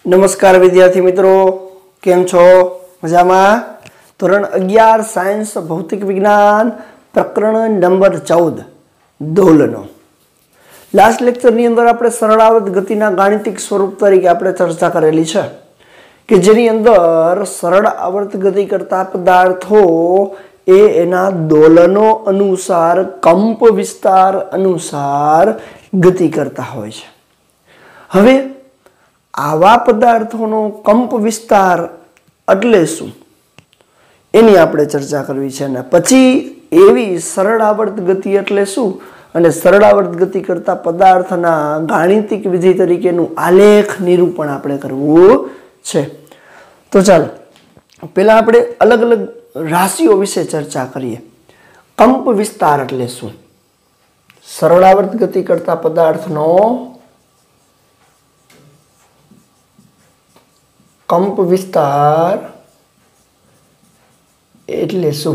नमस्कार विद्यार्थी मित्रों, केम छो? मजामां? धोरण 11 सायन्स भौतिक विज्ञान प्रकरण नंबर 14 दोलनो। लास्ट लेक्चर नी अंदर आपणे सरळावर्त गतिना गाणितिक स्वरूप तरीके आपणे चर्चा करेली छे के जेनी अंदर सरळ आवर्त गति करता पदार्थो ए एना दोलनो अनुसार कंप विस्तार अनुसार गति करता होय छे। हवे आवा पदार्थोनो कंप विस्तार એટલે શું એની આપણે ચર્ચા કરવી છે અને પછી એવી સરળ આવર્ત ગતિ એટલે શું અને સરળ આવર્ત ગતિ કરતા પદાર્થના ગાણિતિક વિધિ તરીકેનું આલેખ નિરૂપણ આપણે કરવું છે। તો ચાલો પહેલા આપણે અલગ અલગ રાશિઓ વિશે ચર્ચા કરીએ। કંપ વિસ્તાર એટલે શું? સરળ આવર્ત ગતિ કરતા પદાર્થનો कंप विस्तार एटले शुं?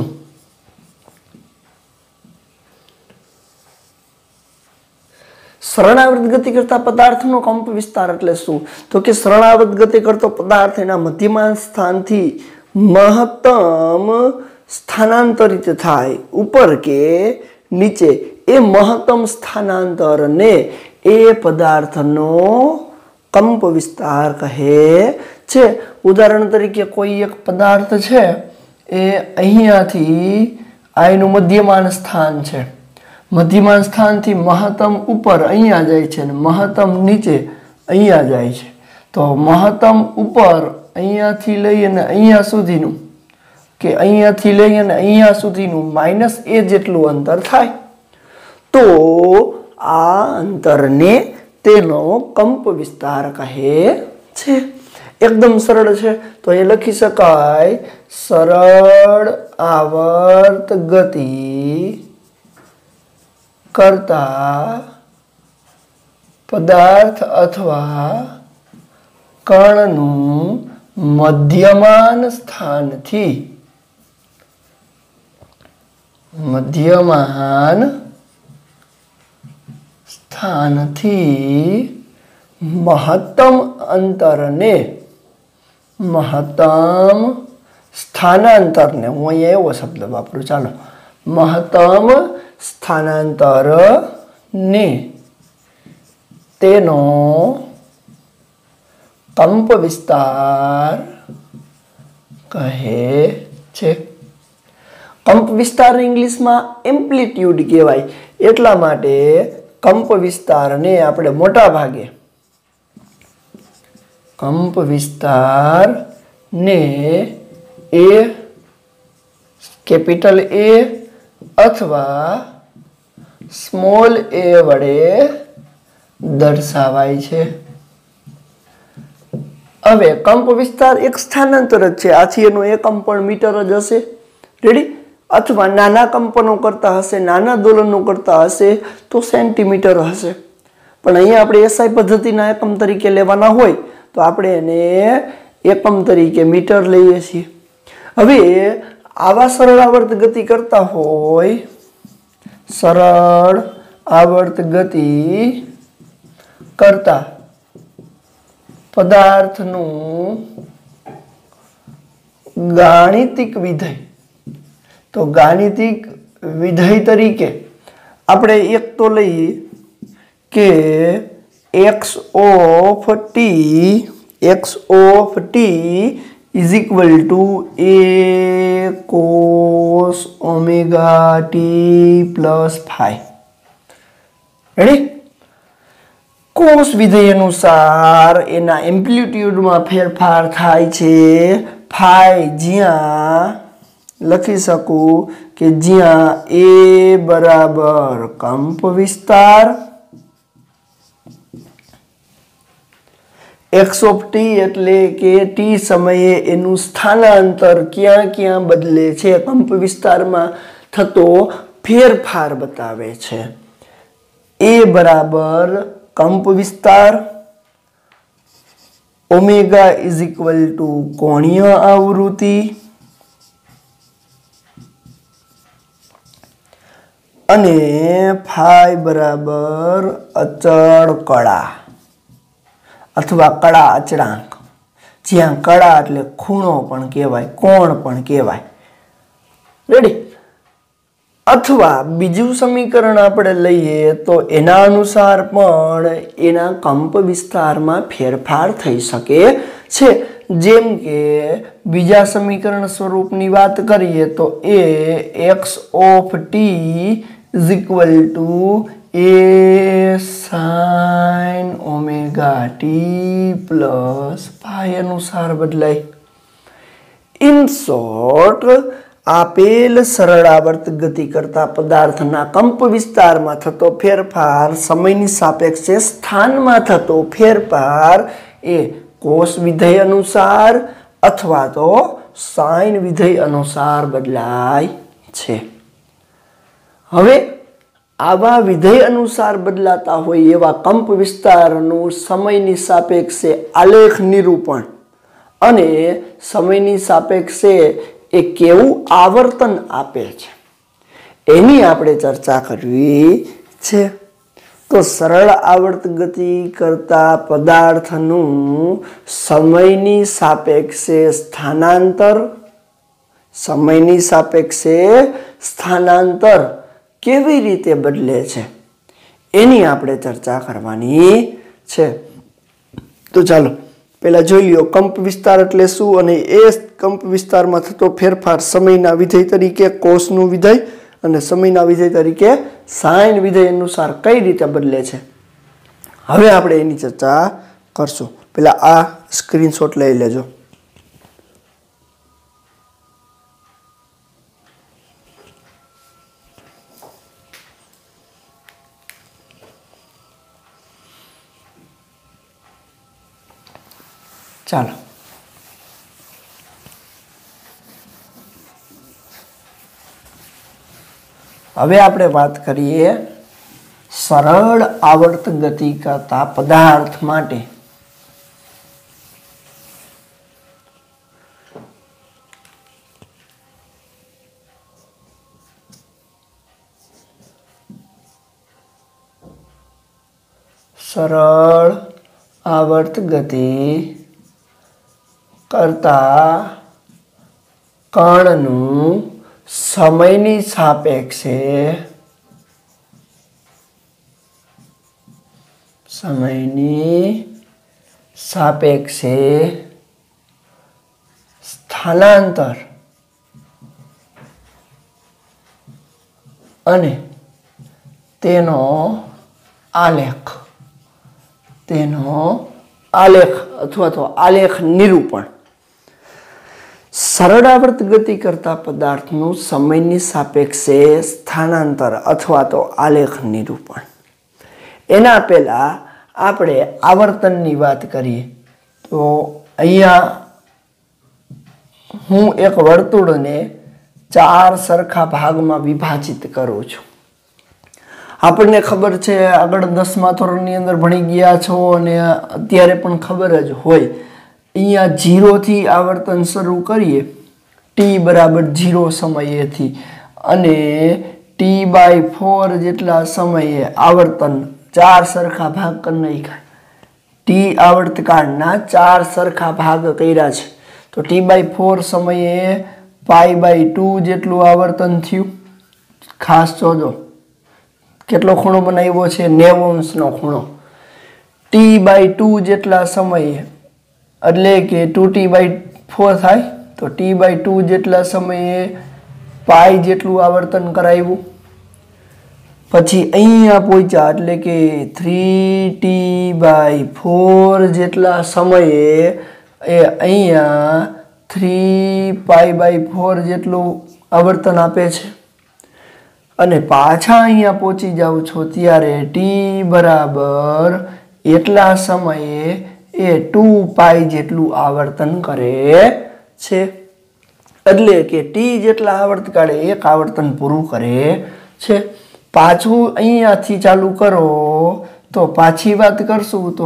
सरळावर्त गति करता पदार्थनो कंप विस्तार एटले शुं? तो के सरळावर्त गति करतो पदार्थ एना मध्यमांश स्थानथी महत्तम स्थानांतरित थाय ऊपर के नीचे ए महत्तम स्थानांतरने ए पदार्थनो कंप विस्तार कहे छे। उदाहरण तरीके कोई एक पदार्थ छे ए अहींयाथी आयनु मध्यमान स्थान छे, मध्यमान स्थान थी महत्तम ऊपर अहींया जाय छे ने महत्तम नीचे अहींया जाय छे। तो महत्तम ऊपर अहींयाथी लई अने अहींया सुधीनुं के अहींयाथी लई अने अहींया सुधीनुं -a जेटલું अंतर थाय। तो आ अंतरने तेनो कंप विस्तार कहे छे। एकदम सरल है तो ये लखी शकाय सरल आवर्त गति करता पदार्थ अथवा कणनु मध्यमान स्थान थी महत्तम अंतरने महत्तम स्थानांतर ने हूँ अहीं एवो शब्द वापरू। चालो महत्तम स्थानांतर ने तेनो कंप विस्तार कहे छे। कंप विस्तार इंग्लिश में एम्प्लिट्यूड कहेवाय एटला माटे कंप विस्तार ने आपणे मोटा भागे कंप विस्तार ने ए कैपिटल ए अथवा स्मॉल ए वडे दर्शावाय छे। हवे कंप विस्तार एक स्थानांतर ज छे, आथी एनो एकम पण मीटर ज हशे। रेडी? अथवा नाना कंपनो करता हशे, नाना दोलनो करता हशे तो सेंटीमीटर हशे। पण अहीं आपणे एसआई पद्धतिना एकम तरीके लेवाना होय तो आपणे एने एकम तरीके मीटर लईए छीए। हवे आवा सरळ आवर्त गति करता होय, सरळ आवर्त गति करता पदार्थनु गाणितिक विधेय, तो गाणितिक विधेय तरीके आपणे एक तो लईए के x of t is equal to a cos omega t plus phi। Ready? Cos विधेय अनुसार एना एम्प्लिट्यूड में फेरफार थाय छे। फाई ज्यां लखी सकूं के ज्यां a बराबर कंप विस्तार, एक्स ऑफ टी एटले के टी समये एनु स्थानांतर क्या क्या बदले छे, कंप विस्तार में थतो फेरफार बतावे छे। ए बराबर कंप विस्तार, ओमेगा इज इक्वल टू कोणीय आवृत्ति अने फाई बराबर अचल कड़ा अथवा कड़ा अचळांक। જ્યાં કળા એટલે ખૂણો પણ કહેવાય, કોણ પણ કહેવાય. રેડી. અથવા બીજું સમીકરણ આપણે લઈએ તો એના અનુસાર પણ એના કંપ વિસ્તારમાં ફેરફાર થઈ શકે છે. જેમ કે બીજા સમીકરણ સ્વરૂપની વાત કરીએ તો એ x of t is equal to a sin omega t plus pi અનુસાર બદલાય. ઇન શોર્ટ, આપેલ સરળ આવર્ત ગતિ કરતા પદાર્થના કંપ વિસ્તારમાં થતો ફેરફાર સમયની સાપેક્ષે સ્થાનમાં થતો ફેરફાર એ કોસ વિધેય અનુસાર અથવા તો સાઇન વિધેય અનુસાર બદલાય છે. હવે આવા વિધેય અનુસાર બદલાતા હોય એવા કંપ વિસ્તારનું સમયની સાપેક્ષે આલેખ નિરૂપણ અને સમયની સાપેક્ષે એ કેવું આવર્તન આપે છે એની આપણે ચર્ચા કરવી છે. તો સરળ આવર્ત ગતિ કરતા પદાર્થનું સમયની સાપેક્ષે સ્થાનાંતર કેવી રીતે બદલે છે એની આપણે ચર્ચા કરવાની છે. તો ચાલો પહેલા જોઈ લ્યો કંપ વિસ્તાર એટલે શું અને એ કંપ વિસ્તારમાં થતો ફેરફાર સમયના વિધેય તરીકે કોસનું વિધેય અને સમયના વિધેય તરીકે સાઇન વિધેય અનુસાર કઈ રીતે બદલે છે. હવે આપણે એની ચર્ચા કરશું. પહેલા આ સ્ક્રીનશોટ લઈ લેજો. ચાલો હવે આપણે વાત કરીએ સરળ આવર્ત ગતિ કરતા પદાર્થ માટે સરળ આવર્ત ગતિ કરતા કણનું સમયની સાપેક્ષે સ્થાનાંતર અને તેનો આલેખ અથવા તો આલેખ નિરૂપણ. સરળ આવર્ત ગતિ કરતા પદાર્થનું સમયની સાપેક્ષે સ્થાનાંતર અથવા તો આલેખ નિરૂપણ. એના પહેલા આપણે આવર્તનની વાત કરીએ તો અહીંયા હું એક વર્તુળને 4 સરખા ભાગમાં વિભાજિત કરું છું. આપણને ખબર છે, આગળ 10મા ધોરણની અંદર ભણી ગયા છો અને અત્યારે પણ ખબર જ હોય, અહીંયા 0 થી આવર્તન શરૂ કરીએ t બરાબર 0 સમયેથી અને t/4 જેટલા સમયે આવર્તન 4 સરખા ભાગ કરી નાખ્યા. t આવર્તકાળના 4 સરખા ભાગ કર્યા છે તો t/4 સમયે π/2 જેટલું આવર્તન થયું. ખાસ જોજો કેટલો ખૂણો બનાવ્યો છે, 90° ખૂણો. t/2 જેટલા સમયે એટલે કે 2t/4 થાય તો t/2 જેટલા સમયે પાઈ જેટલું આવર્તન કરાવ્યું. પછી અહીંયા પહોંચ્યા એટલે કે 3t/4 જેટલા સમયે એ અહીંયા 3π/4 જેટલું આવર્તન આપે છે અને પાછા અહીંયા પહોંચી જાવ છો ત્યારે t બરાબર એટલા સમયે એ 2π જેટલું આવર્તન કરે છે. એટલે કે t જેટલા આવર્તકાળે એક આવર્તન પૂરું કરે છે. પાછું અહીંયાથી ચાલુ કરો તો પાછી વાત કરશું તો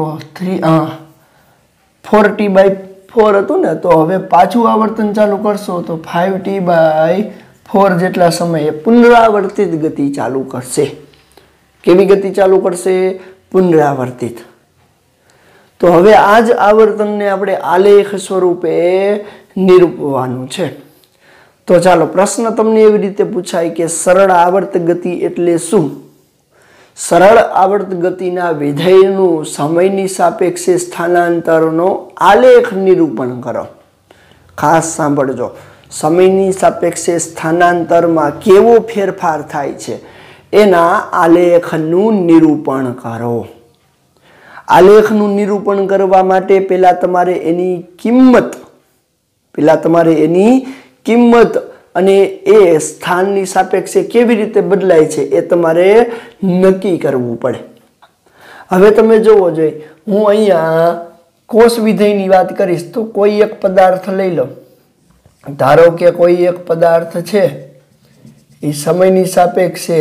4t/4 હતું ને, તો હવે પાછું આવર્તન ચાલુ કરશો તો 5t/4 જેટલા સમયે પુનરાવર્તિત ગતિ ચાલુ કરશે. કેવી ગતિ ચાલુ કરશે? પુનરાવર્તિત. तो हवे आज आवर्तनने आपणे आलेख स्वरूपे निरूपवानुं छे। तो चालो प्रश्न तमने एवी रीते पूछाय के सरल आवर्त गति एटले शुं? सरल आवर्त गतिना विधेयनुं समयनी सापेक्षे स्थानांतरनो आलेख निरूपण करो। खास सांभळजो, समयनी सापेक्षे स्थानांतरमां केवो फेरफार थाय छे एना आलेखनुं निरूपण करो। आलेखनुं निरूपण करवा माटे पेला तमारे एनी किंमत अने ए स्थाननी सापेक्षे केवी रीते बदलाय छे ए तमारे नक्की करवुं पड़े। हवे तमे जोवो जोईए, हूँ अहींया कोष विधेयनी वात करीश तो कोई एक पदार्थ लई लो। धारो के कोई एक पदार्थ छे ए समयनी सापेक्षे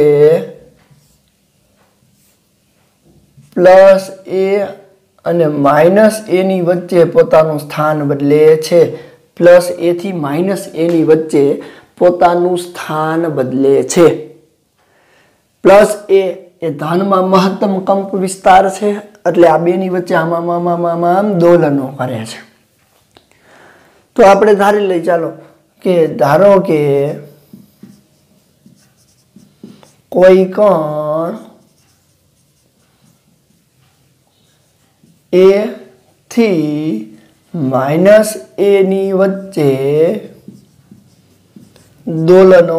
प्लस ए अने माइनस ए नी वच्चे पोतानुं स्थान बदले छे। प्लस ए थी माइनस ए नी वच्चे पोतानुं स्थान बदले छे। प्लस ए धનમાં મહત્તમ કંપ વિસ્તાર છે એટલે આ બેની વચ્ચે આમ દોલનો કરે છે। તો આપણે ધારી લઈ ચાલો કે ધારો કે કોઈ કણ ए थी माइनस ए नी वच्चे दोलनो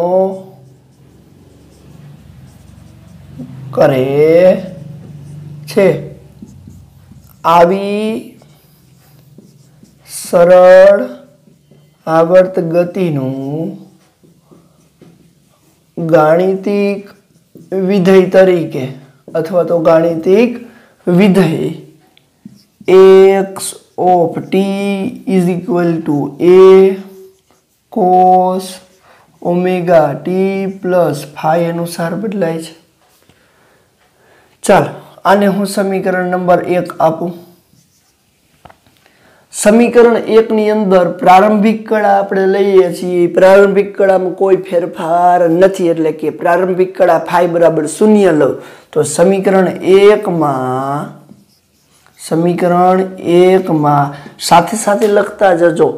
करे छे। आवी सरल आवर्त गतिनुं गाणितिक विधेय तरीके अथवा तो गाणितिक विधेय x of t is equal to a cos omega t plus phi अनुसार बदलाय छे। चल आने हूँ समीकरण नंबर 1 आपू। समीकरण 1 नी अंदर प्रारंभिक कड़ा आपणे लईए छीए। प्रारंभिक कड़ा में कोई फेरफार नथी एटले के प्रारंभिक कड़ा फाई बराबर 0 लो तो समीकरण 1 में साथे साथे लगता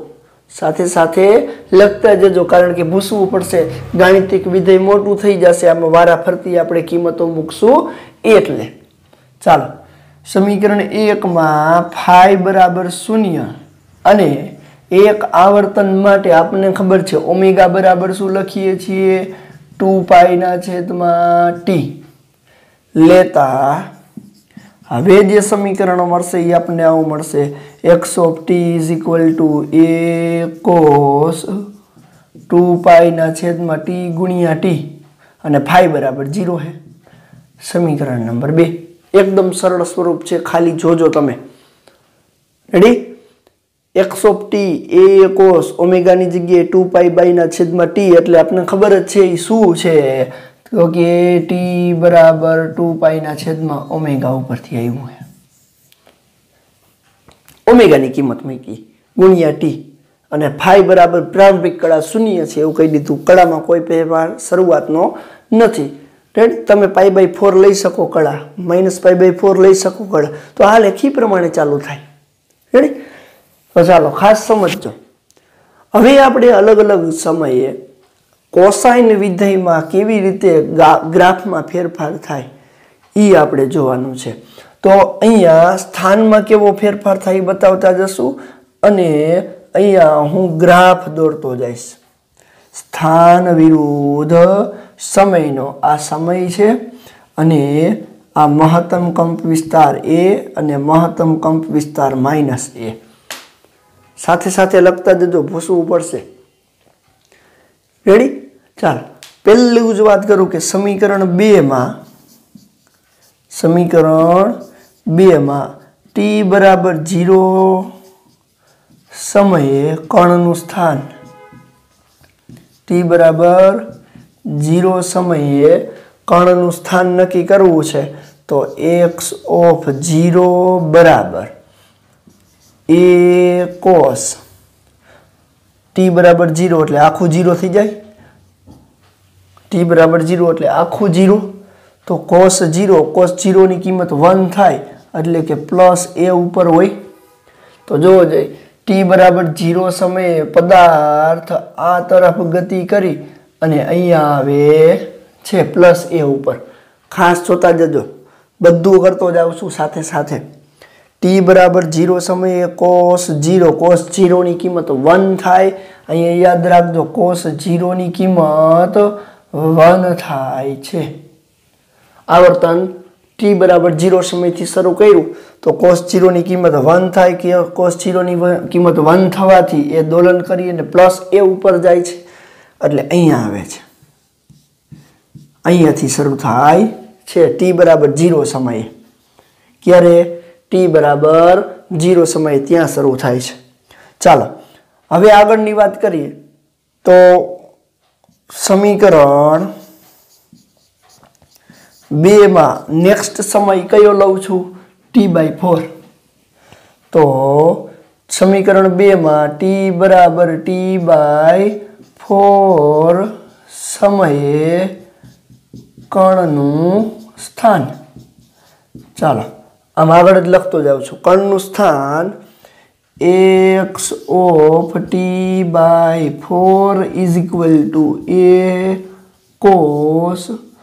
जजो कारण के भूसवुं पड़शे। गाणितिक विधेय मोटुं थई जशे, आमां वारा फरती आपणे किंमतो मूकशुं एटले। चालो समीकरण 1 में फाई बराबर 0 अने एक आवर्तन माटे आपने खबर छे ओमेगा बराबर शुं लखीए छीए 2 पाई ना छेदमां टी लेता हवे जे समीकरण मळशे ए आपने आवुं मळशे x of t is equal to a cos 2 pi ना छेदमां t गुणिया t अने फाई बराबर 0 है। समीकरण नंबर 2 एकदम सरल स्वरूप छे, खाली जोजो तमे। Ready? x of t a cos omega नी जग्याए 2 पाई बाय ना छेदमां t એટલે आपने खबर ज छे ई शुं छे तो कि t बराबर 2 पाई ना छेदमां ओमेगा उपरथी आव्युं है। ओमेगा नी किंमत मूकी गुणिया t अने फाई बराबर प्रारंभिक कड़ा 0 छे एवुं कही दीधुं। कड़ामां कोई फेरफार शरूआतनो नथी। रेडी? तमे पाई बाय 4 लई शको कड़ा, माइनस पाई बाय 4 लई शको कड़ा, तो आ लेखी प्रमाणे चालू थाय। रेडी? तो चालो खास समझજો। हवे आपणे अलग अलग समये कोसाइन विधेय में केवी रीते ग्राफ में फेरफार थाय ई आपणे जोवानुं छे। तो अहींया स्थान में केवो फेरफार थाय बतावता जशुं अने अहींया हूँ ग्राफ दोरतो जाईश। स्थान विरुद्ध समयनो आ समय छे अने आ महत्तम कंप विस्तार ए अने महत्तम कंप विस्तार माइनस ए। साथे साथे लगता जजो, भूसवुं पड़शे। रेडी? चाल पहली ज बात करूं कि समीकरण 2 में t बराबर 0 समये कणनुं स्थान t बराबर 0 समये कणनुं स्थान नक्की करवुं छे तो x ऑफ 0 बराबर a cos t बराबर 0 એટલે આખું 0 થઈ જાય। t बराबर 0 એટલે આખું 0 तो cos 0 ની કિંમત 1 થાય એટલે કે +a ઉપર હોય। તો જોવો જોઈએ t બરાબર 0 સમયે પદાર્થ આ તરફ ગતિ કરી અને અહીંયા આવે છે +a ઉપર। ખાસ જોતા જજો, બધું કરતો જાઉં છું સાથે સાથે। t બરાબર 0 સમયે cos 0 ની કિંમત 1 થાય। અહીંયા યાદ રાખજો cos 0 ની કિંમત 1 થાય છે। આવર્તન t બરાબર 0 સમયથી શરૂ કર્યું તો cos 0 ની કિંમત 1 થાય કે cos 0 ની કિંમત 1 થવાથી એ દોલન કરી અને +a ઉપર જાય છે એટલે અહીંયા આવે છે। અહીંયાથી શરૂ થાય છે t બરાબર 0 સમયે। ક્યારે? t બરાબર 0 સમયે ત્યાં શરૂ થાય છે। ચાલો હવે આગળની વાત કરીએ તો સમીકરણ 2 માં નેક્સ્ટ સમય કયો લઉં છું? t/4। તો સમીકરણ 2 માં t બરાબર t/4 સમયે કણનું સ્થાન। ચાલો આમ આગળ જ લખતો જાઉં છું। કણનું સ્થાન x of t/4 is equal to a cos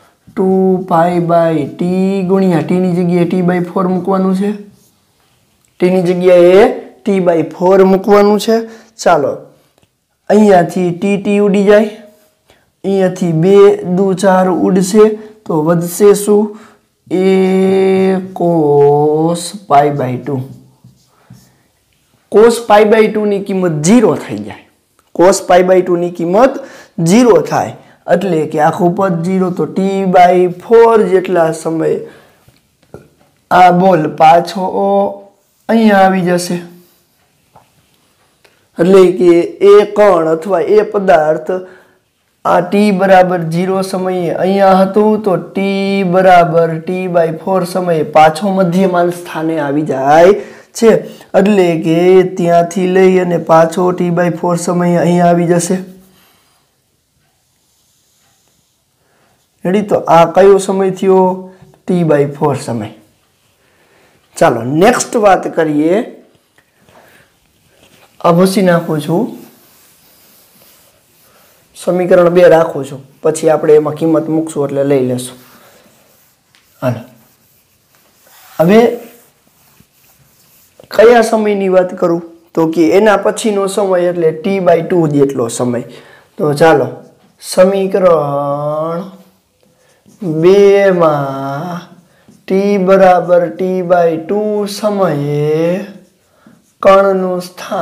2π/t ગુણ્યા t ની જગ્યાએ t/4 મૂકવાનું છે। t ની જગ્યાએ t/4 મૂકવાનું છે। ચાલો અહીંયાથી t ઉડી જાય, અહીંયાથી 2 દુ 4 ઉડશે તો વધશે શું? a cos π/2। cos π/2 ની કિંમત 0 થઈ જાય। cos π/2 ની કિંમત 0 થાય એટલે કે આખું પદ 0 તો t/4 જેટલા સમય આ બોલ પાછો અહીંયા આવી જશે। એટલે કે એ કણ અથવા એ પદાર્થ આ t બરાબર 0 સમયે અહીંયા હતું તો t બરાબર t/4 સમયે પાછો મધ્યમાન સ્થાને આવી જાય છે। એટલે કે ત્યાંથી લઈ અને પાછો t/4 સમયે અહીંયા આવી જશે। રેડી? તો આ કયો સમય થયો? t/4 સમય। ચાલો નેક્સ્ટ વાત કરીએ। આ ભૂસી નાખું છું, સમીકરણ 2 રાખું છું, પછી આપણે એમાં કિંમત મૂકશું એટલે લઈ લેશું। હાલો હવે કયા સમયની વાત કરું તો કે એના પછીનો સમય એટલે t/2 જેટલો સમય। તો ચાલો સમીકરણ 2 માં t બરાબર t/2 સમયે કણનું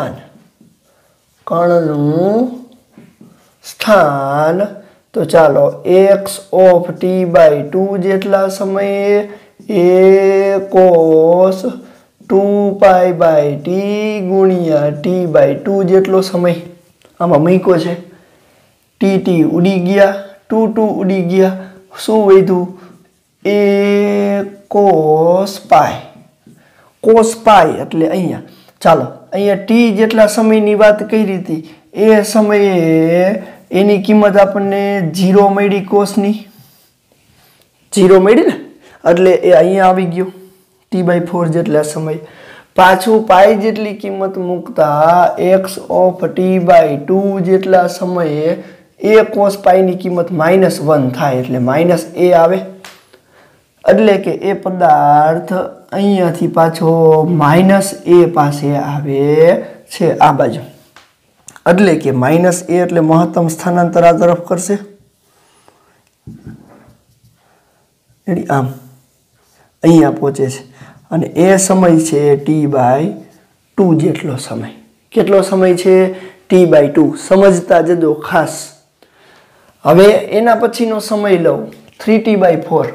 સ્થાન તો ચાલો x of t/2 જેટલા સમયે a cos 2π/t ગુણ્યા t/2 જેટલો સમય આમાં મૂક્યો છે। t ઉડી ગયા, 2 ઉડી ગયા, શું વધ્યું? a cos π એટલે અહીંયા। ચાલો અહીંયા t જેટલા સમયની વાત કરી હતી એ સમયે એની કિંમત આપણને 0 મળી, કોસની 0 મળી ને, એટલે એ અહીંયા આવી ગયો t/4 જેટલા સમય। પાછું પાઈ જેટલી કિંમત મૂકતા x of t/2 જેટલા સમયે a cos π ની કિંમત -1 થાય એટલે -a આવે। એટલે કે એ પદાર્થ અહીંયાથી પાછો -a પાસે આવે છે આ બાજુ। એટલે કે -a એટલે મહત્તમ સ્થાનાંતર આ તરફ કરશે। આમ અહીંયા પહોંચે છે અને એ સમય છે t/2 જેટલો સમય। કેટલો સમય છે? t/2। સમજતા જજો ખાસ। હવે એના પછીનો સમય લઉં 3t/4।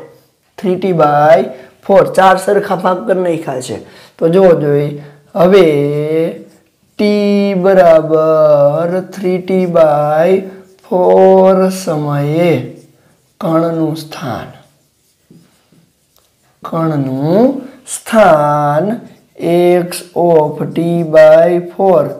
3t/4 ચાર સરખા ભાગ કરી નાખ્યા છે તો જોવો જોઈએ। હવે t બરાબર 3t/4 સમયે કણનું સ્થાન x of t/4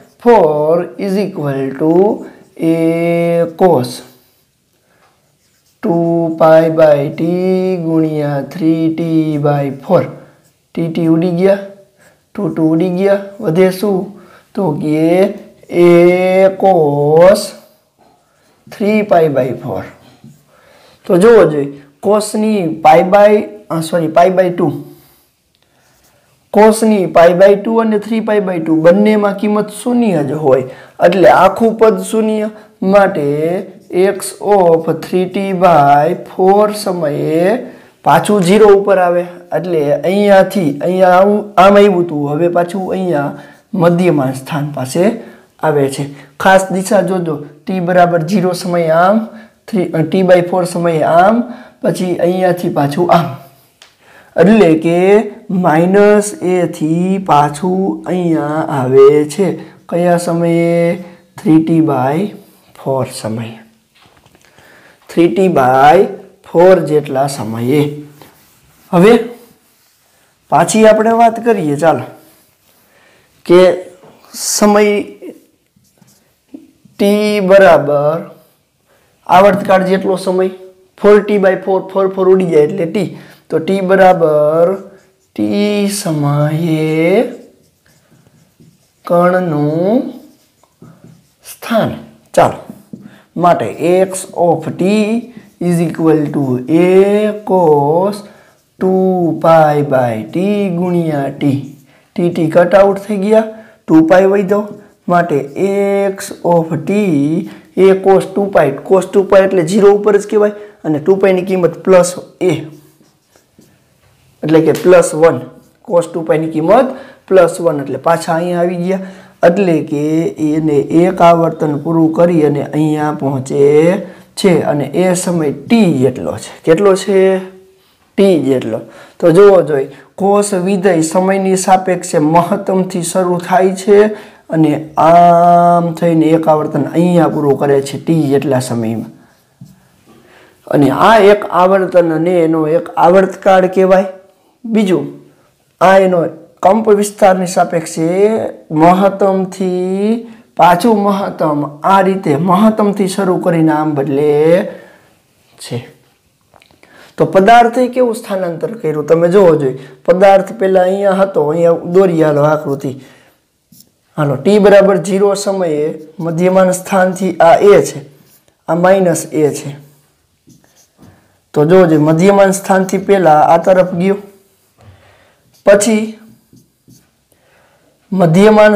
3t/4 is equal to a cos 2π/t ગુણ્યા 3t/4 tt ઉડી ગયા 2 ઉડી ગયા વધે શું તો કે a cos 3π/4 તો જોવો જોઈએ cosની π/2 cosની π/2 અને 3π/2 બંનેમાં કિંમત શૂન્ય જ હોય એટલે આખું પદ શૂન્ય માટે x of 3t/4 સમયે પાછું 0 ઉપર આવે એટલે અહીંયાથી અહીંયા આમ આવ્યું હતું હવે પાછું અહીંયા મધ્યમાન સ્થાન પાસે આવે છે ખાસ દિશા જોજો t બરાબર 0 સમયે આમ t/4 સમયે આમ પછી અહીંયાથી પાછું આમ એટલે કે -a થી પાછું અહીંયા આવે છે કયા સમયે 3t/4 સમયે 3t/4 જેટલા સમયે હવે પાછી આપણે વાત કરીએ ચાલો કે સમય t બરાબર આવર્તકાળ જેટલો સમય 4t/4 4 ઉડી જાય એટલે t તો t બરાબર t સમયે કણનું સ્થાન ચાલો માટે x of t is equal to a cos 2π/t ગુણ્યા t કટ આઉટ થઈ ગયા 2π વધ્યો માટે x of t a cos 2π એટલે 0 ઉપર જ કહેવાય અને 2π ની કિંમત પ્લસ a એટલે કે +1 cos 2π ની કિંમત +1 એટલે પાછા અહીંયા આવી ગયા એટલે કે એને એક આવર્તન પૂરું કરી અને અહીંયા પહોંચે છે અને એ સમય t જેટલો છે કેટલો છે t જેટલો તો જોવો જોઈએ cos વિધેય સમયની સાપેક્ષે મહત્તમથી શરૂ થાય છે અને આમ થઈને એક આવર્તન અહીંયા પૂરું કરે છે t જેટલા સમયમાં અને આ એક આવર્તન અને એનો એક આવર્તકાળ કહેવાય બીજું આ એનો કંપ વિસ્તારની સાપેક્ષે મહત્તમથી પાછું મહત્તમ આ રીતે મહત્તમથી શરૂ કરીને આમ બદલે છે તો પદાર્થે કેવું સ્થાનાંતર કર્યું તમે જોવો જોઈએ પદાર્થ પહેલા અહીંયા હતો અહીંયા દોરી હાલો આકૃતિ હાલો t બરાબર 0 સમયે મધ્યમાન સ્થાનથી આ a છે આ -a છે તો જોજો મધ્યમાન સ્થાનથી પહેલા આ તરફ ગયો પછી મધ્યમાન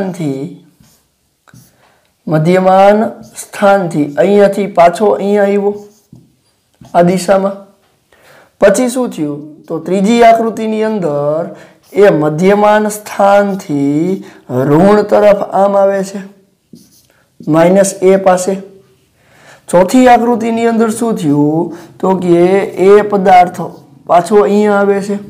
સ્થાનથી અહીંયાથી પાછો અહીંયા આવ્યો આ દિશામાં પછી શું થયું તો ત્રીજી આકૃતિની અંદર એ મધ્યમાન સ્થાનથી ઋણ તરફ આમ આવે છે -a પાસે ચોથી આકૃતિની અંદર શું થયું તો કે એ પદાર્થ પાછો અહીંયા આવે છે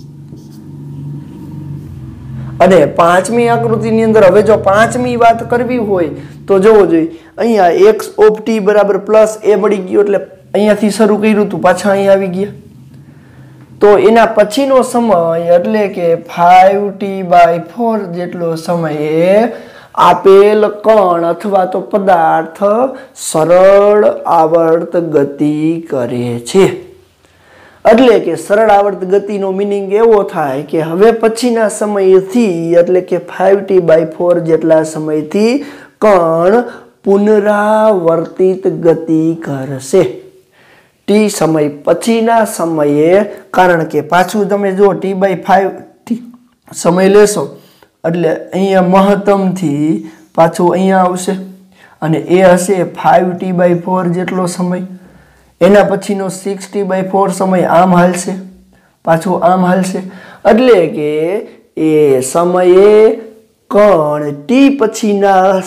અને પાંચમી આકૃતિની અંદર હવે જો પાંચમી વાત કરવી હોય તો જોવો જોઈએ અહીંયા x of t બરાબર +a મળી ગયો એટલે અહીંયાથી શરૂ કર્યું હતું પાછા અહીંયા આવી ગયા તો એના પછીનો સમય એટલે કે 5t/4 જેટલો સમયે આપેલ કણ અથવા તો પદાર્થ સરળ આવર્ત ગતિ કરે છે એટલે કે સરળ આવર્ત ગતિનો મીનિંગ એવો થાય કે હવે પછીના સમયથી એટલે કે 5t/4 જેટલા સમયથી કણ પુનરાવર્તિત ગતિ કરશે t સમય પછીના સમયે કારણ કે પાછું તમે જો t/5 સમય લેશો એટલે અહીંયા મહત્તમથી પાછું અહીંયા આવશે અને એ હશે 5t/4 જેટલો સમય એના પછીનો 6t/4 સમય આમ હાલશે પાછું આમ હાલશે એટલે કે એ સમયે કણ t પછીના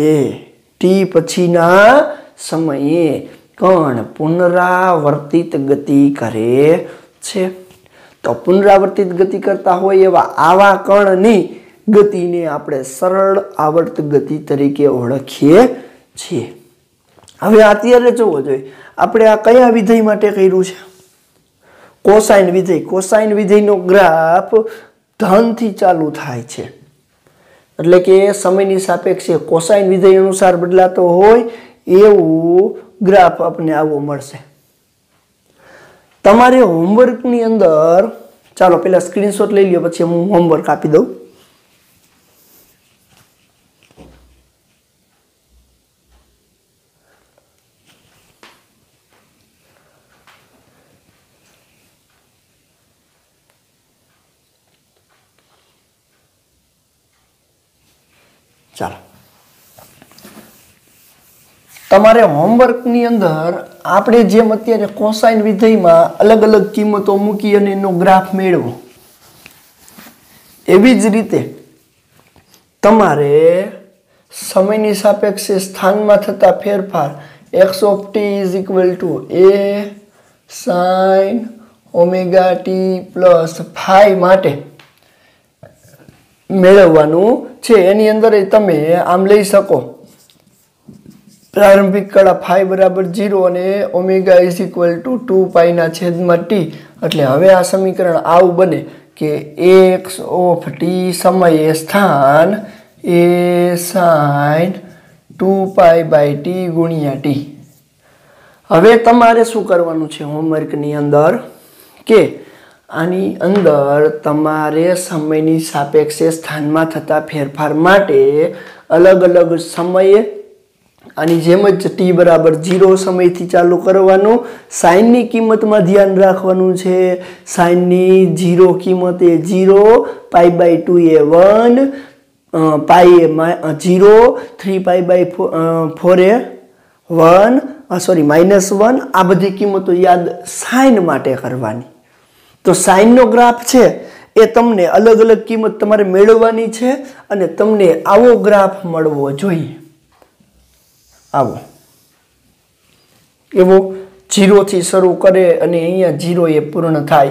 સમયે કણ પુનરાવર્તિત ગતિ કરે છે તો પુનરાવર્તિત ગતિ કરતા હોય એવા આવા કણની ગતિને આપણે સરળ આવર્ત ગતિ તરીકે ઓળખીએ છીએ હવે અત્યારે જોવો જોઈએ આપણે આ કયા વિધેય માટે કર્યું છે કોસાઇન વિધેયનો ગ્રાફ ધનથી ચાલુ થાય છે એટલે કે સમયની સાપેક્ષે કોસાઇન વિધેય અનુસાર બદલાતો હોય એવું ગ્રાફ આપણને આવો મળશે તમારે હોમવર્કની અંદર ચાલો પહેલા સ્ક્રીનશોટ લઈ લ્યો, પછી હું હોમવર્ક આપી દઉં. ચાલો, તમારે હોમવર્કની અંદર આપણે જેમ અત્યારે કોસાઇન વિધેયમાં અલગ અલગ કિંમતો મૂકી અને એનો ગ્રાફ મેળવો, એવી જ રીતે તમારે સમયની સાપેક્ષે સ્થાનમાં થતા ફેરફાર x of t is equal to a sin omega t plus phi માટે મેળવવાનું છે. એની અંદર તમે આમ લઈ શકો, પ્રારંભિક કળા phi બરાબર 0 અને omega is equal to 2 pi ના છેદમાં t. એટલે હવે આ સમીકરણ આવું બને કે x ઓફ t સમયે સ્થાન a sin 2 pi by t ગુણ્યા t. હવે તમારે શું કરવાનું છે હોમવર્કની અંદર કે આની અંદર તમારે સમયની સાપેક્ષે સ્થાનમાં થતા ફેરફાર માટે અલગ અલગ સમયે આની જેમ જ t બરાબર 0 સમયથી ચાલુ કરવાનું. સાઇનની કિંમતમાં ધ્યાન રાખવાનું છે. સાઇનની 0 કિંમત એ 0, pi by 2 A 1, pi A 0, 3 pi by 4 એ 1, -1. આ બધી કિંમતો યાદ સાઇન માટે કરવાની. તો સાઇનનો ગ્રાફ છે એ તમને અલગ અલગ કિંમત તમારે મેળવવાની છે અને તમને આવો ગ્રાફ મળવો જોઈએ. આવો એવો 0 થી શરૂ કરે અને અહીંયા 0 એ પૂર્ણ થાય.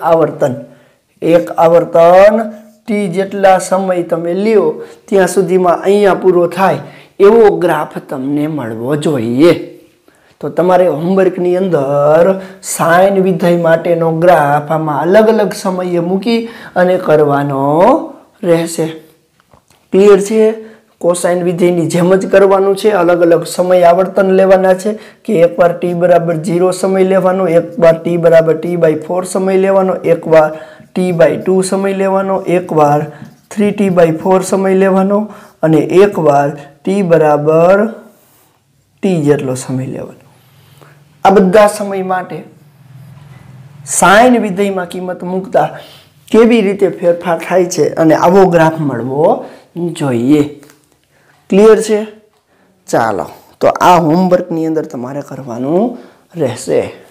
એક આવર્તન t જેટલા સમય તમે લ્યો ત્યાં સુધીમાં અહીંયા પૂરો થાય એવો ગ્રાફ તમને મળવો જોઈએ. તો તમારે હોમવર્કની અંદર સાઇન વિધેય માટેનો ગ્રાફ આમાં અલગ અલગ સમયે મૂકી અને કરવાનો રહેશે. ક્લિયર છે? કોસાઇન વિધેયની જેમ જ કરવાનું છે. અલગ અલગ સમય આવર્તન લેવાના છે કે એકવાર t બરાબર 0 સમય લેવાનો, એકવાર t બરાબર t/4 સમય લેવાનો, એકવાર t/2 સમય લેવાનો, એકવાર 3t/4 સમય લેવાનો અને એકવાર t બરાબર t જેટલો સમય લેવાનો. આ બધા સમય માટે સાઇન વિધેયમાં કિંમત મૂકતા કેવી રીતે ફેરફાર થાય છે અને આવો ગ્રાફ મળવો જોઈએ. ક્લિયર છે? ચાલો, તો આ હોમવર્કની અંદર તમારે કરવાનું રહેશે.